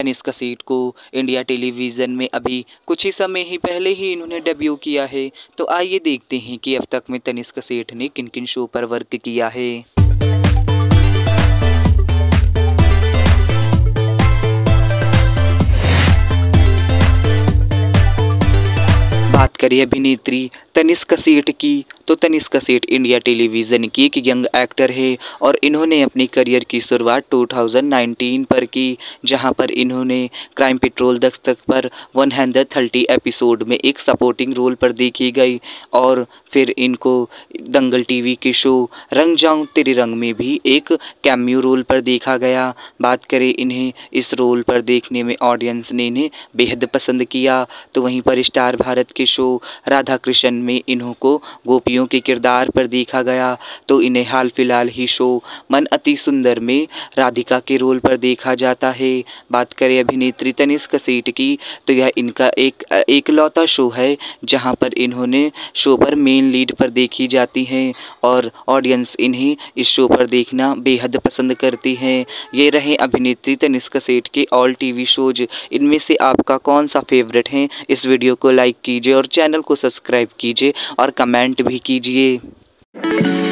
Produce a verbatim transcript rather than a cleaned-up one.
तनिष्का सेठ को India television में अभी कुछ ही समय ही पहले ही इन्होंने डेब्यू किया है। तो आइए देखते हैं कि अब तक में तनिष्का सेठ ने किन किन शो पर वर्क किया है। बात करें अभिनेत्री तनिष्का सेठ की, तो तनिष्का सेठ इंडिया टेलीविज़न की एक यंग एक्टर है और इन्होंने अपनी करियर की शुरुआत दो हज़ार उन्नीस पर की, जहां पर इन्होंने क्राइम पेट्रोल दस्तक पर एक सौ तीस एपिसोड में एक सपोर्टिंग रोल पर देखी गई और फिर इनको दंगल टीवी के शो रंग जाऊं तेरे रंग में भी एक कैमियो रोल पर देखा गया। बात करें इन्हें इस रोल पर देखने में ऑडियंस ने इन्हें बेहद पसंद किया। तो वहीं पर स्टार भारत के शो राधा कृष्ण में इन्हों को गोपियों के किरदार पर देखा गया। तो इन्हें हाल फिलहाल ही शो मन अति सुंदर में राधिका के रोल पर देखा जाता है। बात करें अभिनेत्री तनिष्का सेठ की, तो यह इनका एक एकलौता शो है जहां पर इन्होंने शो पर मेन लीड पर देखी जाती हैं और ऑडियंस इन्हें इस शो पर देखना बेहद पसंद करती हैं। ये रहे अभिनेत्री तनिष्का सेठ के ऑल टीवी शोज। इनमें से आपका कौन सा फेवरेट है? इस वीडियो को लाइक कीजिए और चैनल को सब्सक्राइब कीजिए और कमेंट भी कीजिए।